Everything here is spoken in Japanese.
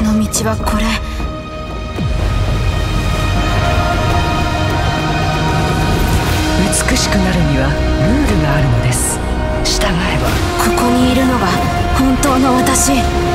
私の道はこれ。 美しくなるにはルールがあるのです。従えば。 ここにいるのが本当の私。